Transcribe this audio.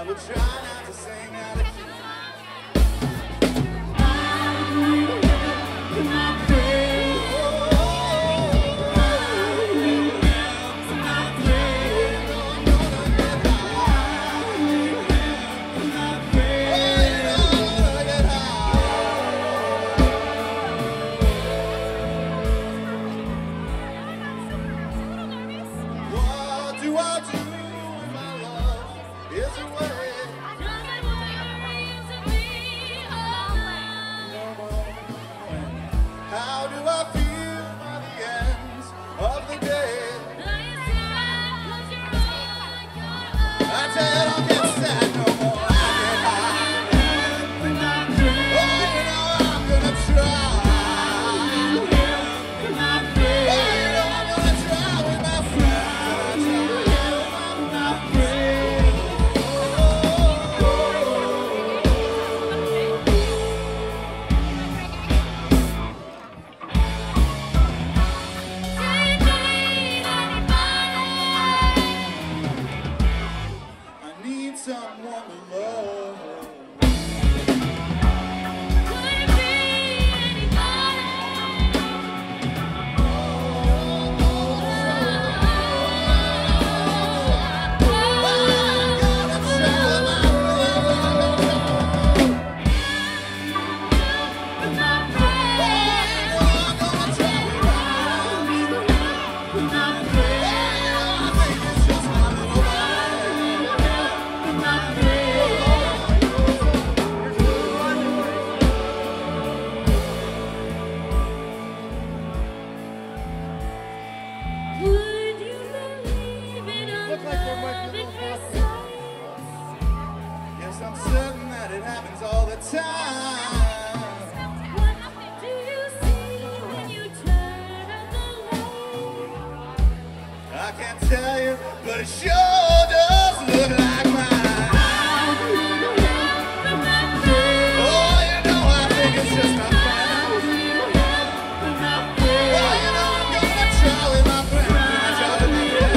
I would try not to sing out of key. How do I feel by the end of the day? I tell you, I don't get sad no more. I get high. Oh, you know I'm gonna try. Oh, you know I'm gonna try with my friends. I need someone to love. Yes, I'm certain that it happens all the time. What do you see when you turn on the light? I can't tell you, but it sure does look like mine. Oh, you know I think it's just my friend. Oh, you know I'm gonna try with my friend. I try with my friend.